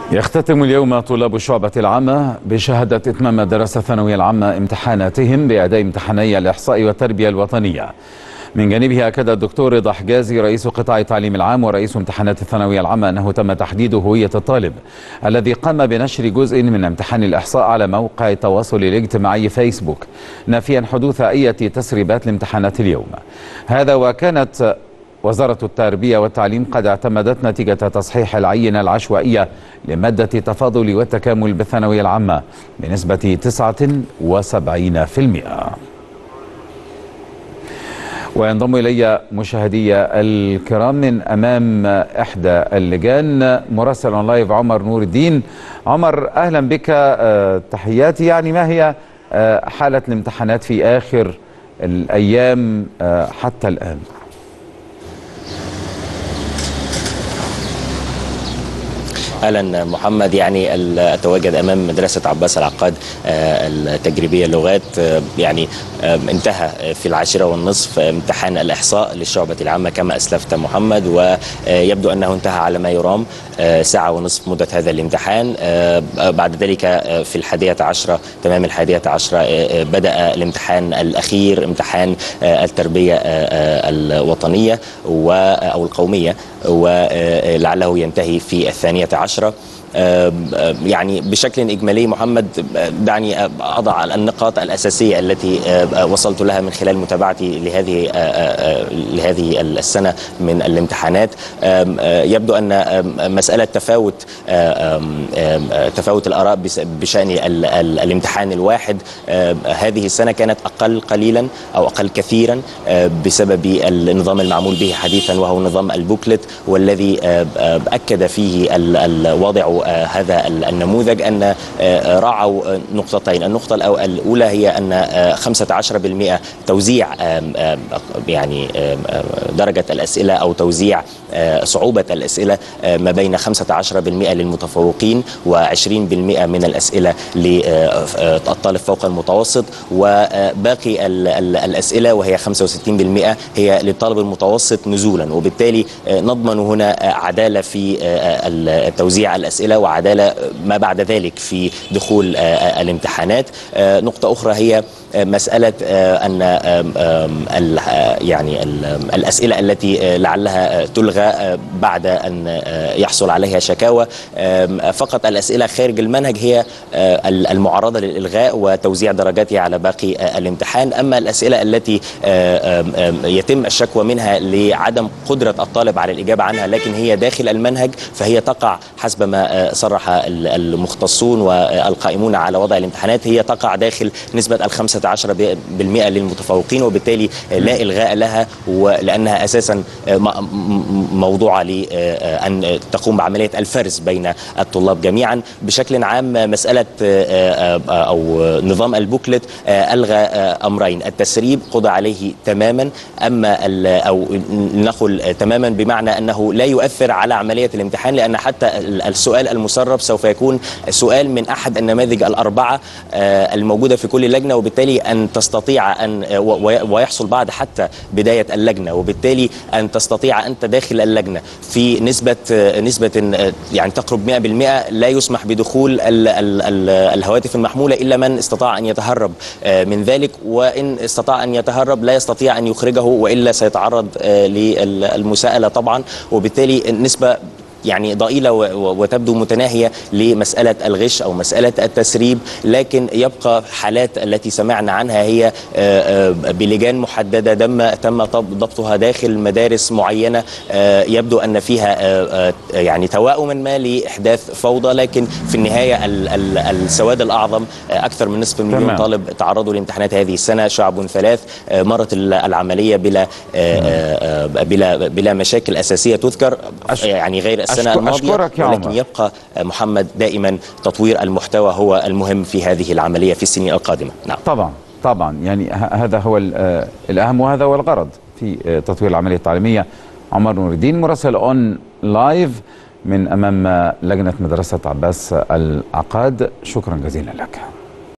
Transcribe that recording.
يختتم اليوم طلاب الشعبة العامة بشهادة إتمام الدراسة الثانوية العامة امتحاناتهم بأداء امتحاني الإحصاء والتربية الوطنية. من جانبه أكد الدكتور رضا حجازي رئيس قطاع التعليم العام ورئيس امتحانات الثانوية العامة أنه تم تحديد هوية الطالب الذي قام بنشر جزء من امتحان الإحصاء على موقع التواصل الاجتماعي فيسبوك، نافيا حدوث أي تسريبات لامتحانات اليوم. هذا وكانت وزارة التربية والتعليم قد اعتمدت نتيجة تصحيح العينة العشوائية لمادة التفاضل والتكامل بالثانوية العامة بنسبة 79%. وينضم إلي مشاهدي الكرام من أمام إحدى اللجان مراسل أون لايف عمر نور الدين. عمر، أهلا بك. تحياتي. يعني ما هي حالة الامتحانات في آخر الأيام حتى الآن؟ اهلا محمد. يعني اتواجد امام مدرسه عباس العقاد التجريبيه للغات. يعني انتهى في 10:30 امتحان الاحصاء للشعبه العامه كما اسلفت محمد، ويبدو انه انتهى على ما يرام 1.5 ساعة مده هذا الامتحان. بعد ذلك في 11 تمام 11 بدا الامتحان الاخير، امتحان التربيه الوطنيه او القوميه، ولعله ينتهي في 12. يعني بشكل إجمالي محمد، دعني أضع النقاط الأساسية التي وصلت لها من خلال متابعتي لهذه السنة من الامتحانات. يبدو أن مسألة تفاوت الآراء بشأن الامتحان الواحد هذه السنة كانت أقل قليلا أو أقل كثيرا بسبب النظام المعمول به حديثا، وهو نظام البوكلت، والذي أكد فيه الوضع هذا النموذج أن راعوا نقطتين. النقطة الأولى هي أن 15% توزيع يعني درجة الأسئلة أو توزيع صعوبة الأسئلة ما بين 15% للمتفوقين و20% من الأسئلة للطالب فوق المتوسط، وباقي الأسئلة وهي 65% هي للطالب المتوسط نزولا. وبالتالي نضمن هنا عدالة في توزيع الأسئلة وعدالة ما بعد ذلك في دخول الامتحانات. نقطة أخرى هي مسألة أن يعني الأسئلة التي لعلها تلغى بعد أن يحصل عليها شكاوى، فقط الأسئلة خارج المنهج هي المعرضة للإلغاء وتوزيع درجاتها على باقي الامتحان. أما الأسئلة التي يتم الشكوى منها لعدم قدرة الطالب على الإجابة عنها لكن هي داخل المنهج، فهي تقع حسب ما صرح المختصون والقائمون على وضع الامتحانات، هي تقع داخل نسبة 15% للمتفوقين، وبالتالي لا إلغاء لها، ولأنها أساسا موضوعة لأن تقوم بعملية الفرز بين الطلاب جميعا. بشكل عام مسألة أو نظام البوكلت ألغى أمرين: التسريب قضى عليه تماما، أما أو نقول تماما بمعنى أنه لا يؤثر على عملية الامتحان، لأن حتى السؤال المسرب سوف يكون سؤال من أحد النماذج الأربعة الموجودة في كل لجنة، وبالتالي أن تستطيع أن ويحصل بعد حتى بداية اللجنة، وبالتالي أن تستطيع أنت داخل اللجنة في نسبة يعني تقرب 100% لا يسمح بدخول الهواتف المحمولة إلا من استطاع أن يتهرب من ذلك، وإن استطاع أن يتهرب لا يستطيع أن يخرجه وإلا سيتعرض للمساءلة طبعا. وبالتالي النسبة يعني ضئيلة وتبدو متناهية لمسألة الغش أو مسألة التسريب، لكن يبقى حالات التي سمعنا عنها هي بلجان محددة تم ضبطها داخل مدارس معينة، يبدو أن فيها يعني توائما ما لإحداث فوضى، لكن في النهاية السواد الأعظم أكثر من نصف مليون طالب تعرضوا لامتحانات هذه السنة، شعب ثلاث، مرت العملية بلا مشاكل أساسية تذكر، يعني غير السنة الماضية، ولكن يبقى محمد دائما تطوير المحتوى هو المهم في هذه العملية في السنين القادمة. نعم طبعا يعني هذا هو الأهم وهذا هو الغرض في تطوير العملية التعليمية. عمر نور الدين مراسل أون لايف من أمام لجنة مدرسة عباس العقاد، شكرا جزيلا لك.